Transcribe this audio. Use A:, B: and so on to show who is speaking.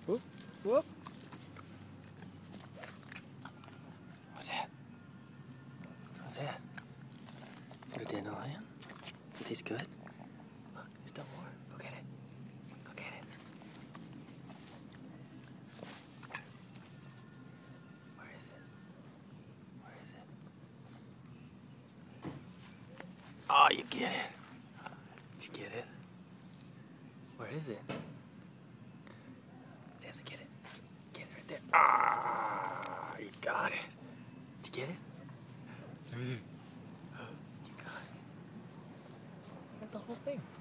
A: Whoop, whoop. What's that? What's that? Is it a dandelion? Does it taste good? Look, there's still more. Go get it. Go get it. Where is it? Where is it? Oh, you get it. Did you get it? Where is it? Samson, get it. Get it right there. Ah, you got it. Did you get it? Let me see. You got it. That's the whole thing.